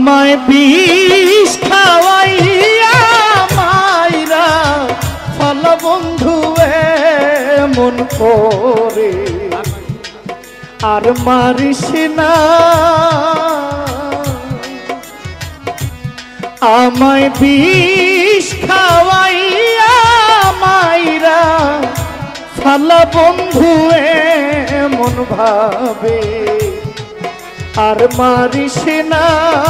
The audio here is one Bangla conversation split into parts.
আমায় বিষ খাওয়াইয়া মাইরা ফল বন্ধু এমন করে আর মারিস না আমায় বিষ খাওয়াইয়া মাইরা ফল বন্ধু এমন ভাবে আর মারিস না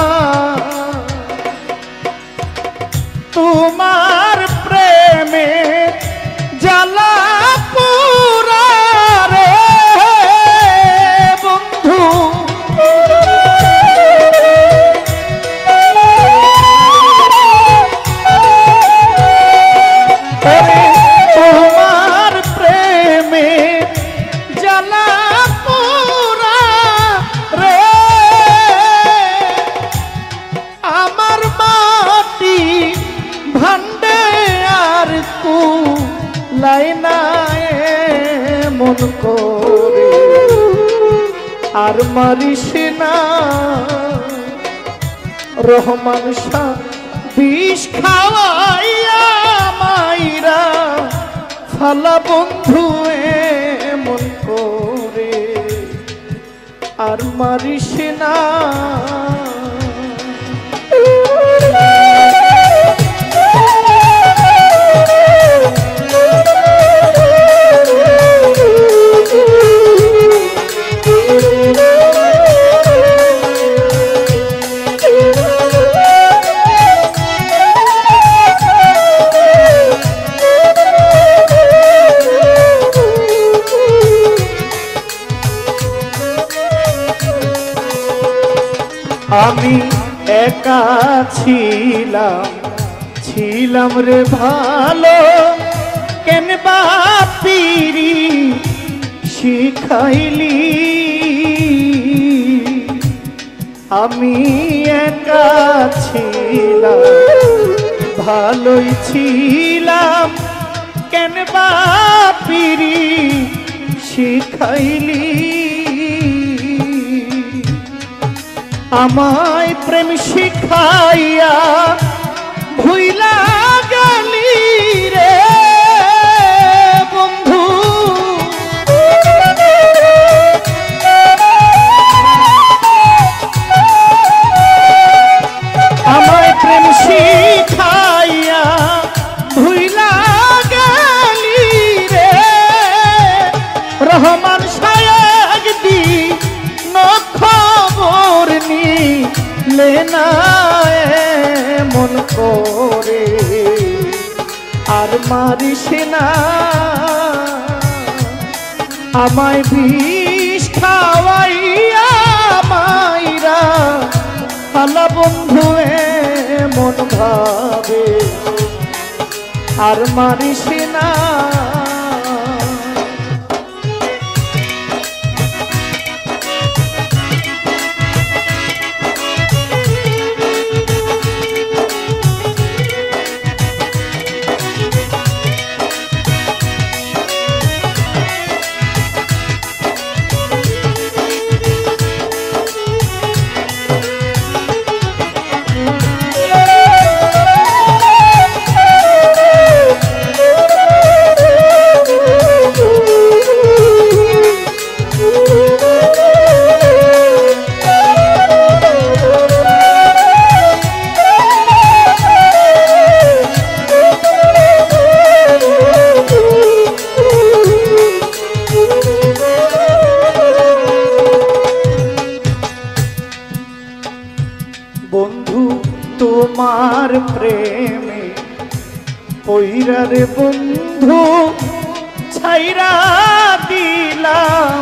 তোমার প্রেমে জ্বালা পুরা রে বন্ধু তোমার প্রেমে জ্বালা পুরা রে আমার মাটি ভান্ডে আর কু লাইনায় মন করে আর মারিস না রহমান শাহ বিষ খাওয়াইয়া মাইরা ফালা বন্ধু এমন করে আর মারিস না আমি একা ছিলাম রে ভালো কেন বাপিরি শিখাইলি আমি একা ছিলাম ভালোই ছিলাম কেন বাপিরি শিখাইলি আমায় প্রেম শিখাইয়া ভুইলা গেলি রে বন্ধু আমায় প্রেম শিখাইয়া ভুইলা গেলি রে রহমান শায়ক দি খবর নিলে না মন করে আর মারিস না আমায় বিষ খাওয়াইয়া মাইরা ফালা বন্ধু মন ভাবে আর মারিস না বন্ধু তোমার প্রেমে পইরা রে বন্ধু ছাইরা দিলাম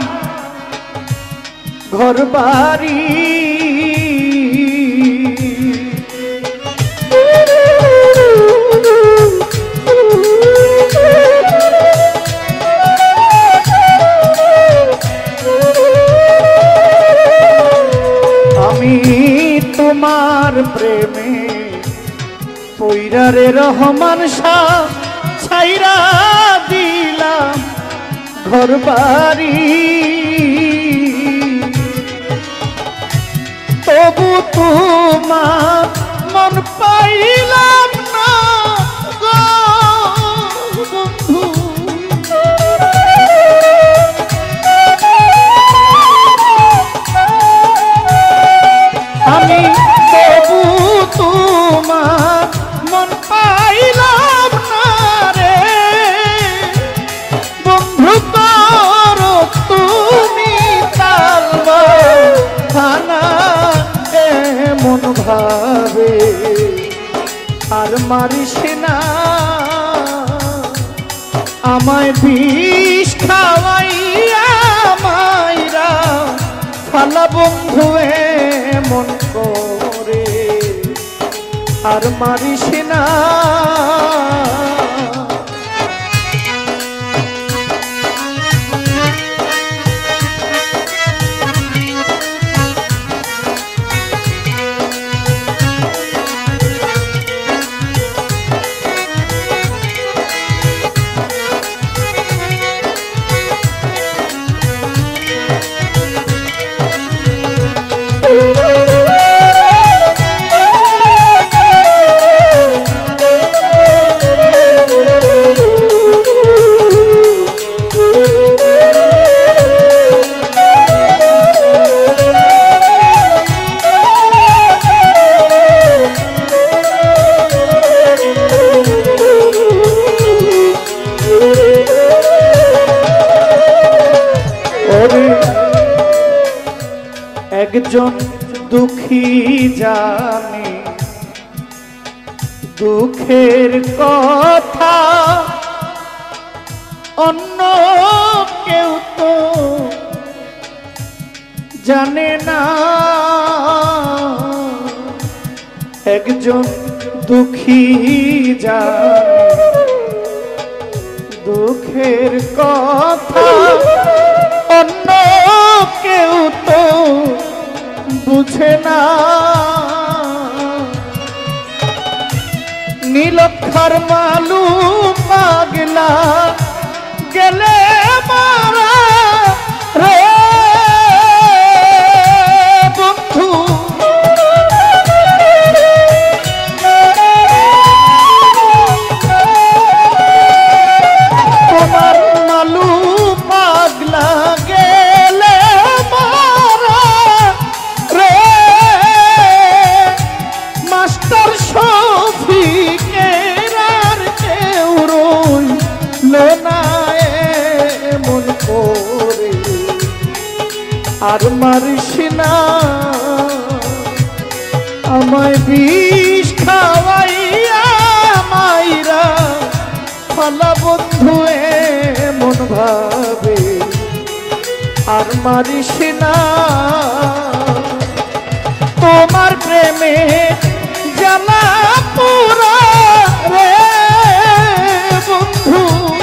ঘর বাড়ি আমি তোমার প্রেমে পইরা রে রহমান শাহ ছাইরা দিলাম ঘর বাড়ি তবু তোমার মন পাইলাম না গো বন্ধু। আমি তবু তোমার মন পাইলাম না রে বন্ধু। করো তুমি তালবাহানা এমন ভাবে আর মারিস না আমায় বিষ খাওয়াইয়া মাইরা ফালা বন্ধু এমন করে আর মারিস না। একজন দুঃখী জানে দুঃখের কথা, অন্য কেউ তো জানে না। একজন দুঃখী জানে দুঃখের কথা, অন্য কেউ তো বুঝে না। নীলক্ষর মালু পাগলা গেলে মারা রে বন্ধু। তোমার মালু পাগলা গেলে মারা রে মাস্টার শফিকের আর কেউ রইল না এমন করে আর মারিস না আমায় বিষ খাওয়াইয়া মাইরা ফালা বন্ধু এমন ভাবে আর মারিস না। তোমার প্রেমে জ্বালা পুরা রে বন্ধু।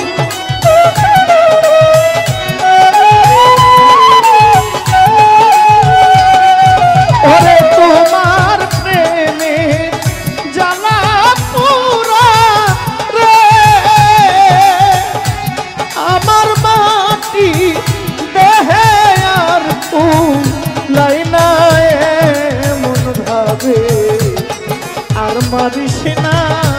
ওরে তোমার প্রেমে জ্বালা পুরা রে আমার মাটি দেহে আর লাইনা এমন ভাবে আর মারিস না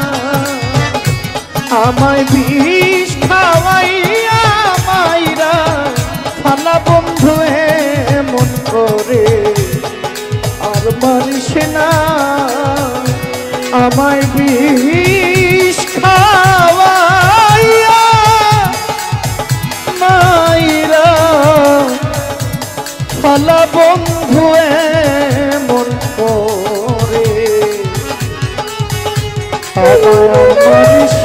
আমায় বিষ খাওয়াইয়া মাইরা ফালা বন্ধু এমন করে আর মারিস না আমায় বিষ খাওয়াইয়া মাইরা ফালা বন্ধু এমন করে আমায় মারিস